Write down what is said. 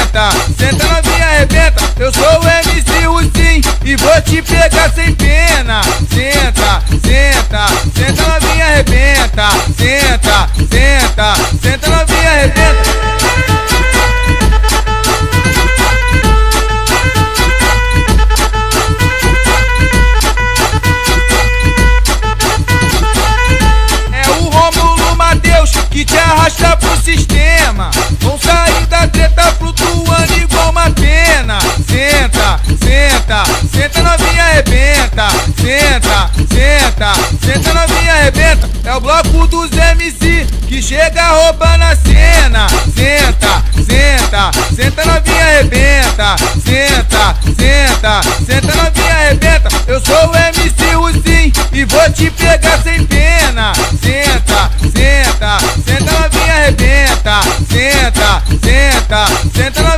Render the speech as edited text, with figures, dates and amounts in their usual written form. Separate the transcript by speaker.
Speaker 1: senta, senta novinha arrebenta. Eu sou o MC Hussein e vou te pegar sem pena. Senta, senta, senta novinha arrebenta. Senta, senta, senta novinha arrebenta. Que te arrasta pro sistema, vão sair da treta flutuando igual uma pena. Senta, senta, senta novinha arrebenta. Senta, senta, senta novinha arrebenta. É o bloco dos MC que chega roubando a cena. Senta, senta, senta novinha arrebenta. Senta, senta, senta novinha arrebenta. Eu sou o MC Hussein e vou te pegar sem pena. Senta, senta, senta novinha arrebenta. Senta, senta, senta novinha